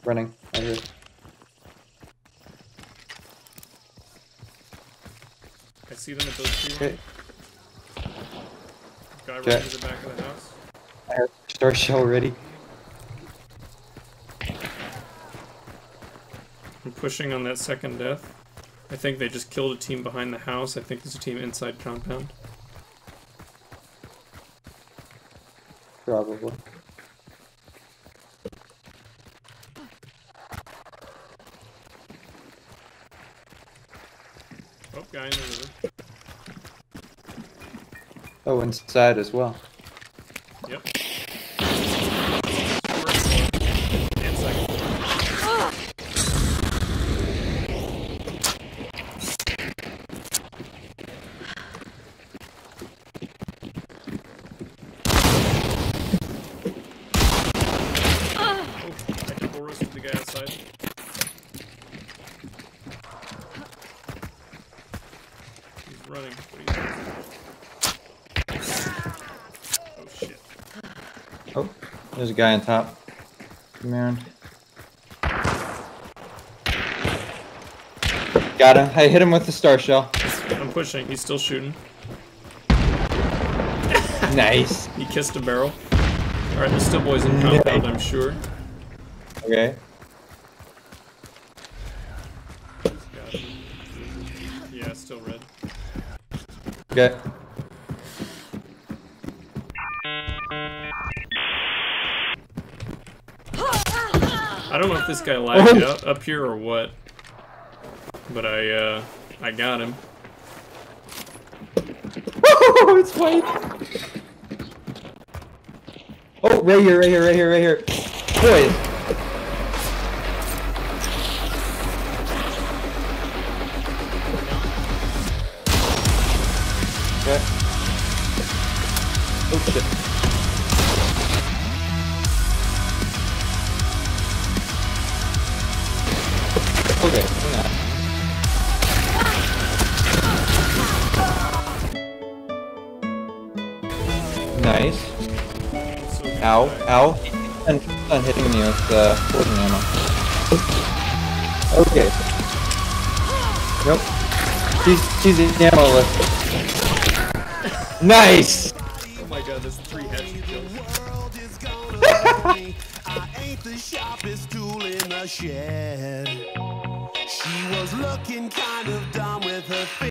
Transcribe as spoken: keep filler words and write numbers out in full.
Running. I hear. I see them at those three. Okay. Guy Okay. running to the back of the house. I have star shell ready. I'm pushing on that second death. I think they just killed a team behind the house. I think there's a team inside compound. Probably. Oh, guy in the river. Oh, inside as well. Yep. First floor and second floor. Oh, I double roasted the guy outside. He's running. What are you doing? Oh shit. Oh, there's a guy on top. Come around. Got him. I hit him with the star shell. I'm pushing. He's still shooting. Nice. He kissed a barrel. Alright, there's still boys in compound, I'm sure. Okay. Got him. Yeah, still red. Okay. I don't know if this guy lagged it up, up here or what, but I uh, I got him. Oh, it's white. Oh, right here, right here, right here, right here. Boys. Okay. Oh shit. Okay, hang on. Nice. So Ow, ow. And on hitting me with the poison ammo. Okay. Nope. She's, she's in ammo list. Nice! Oh my god, there's three headshot kills. I ain't the sharpest tool in the shed. She was looking kind of dumb with her face.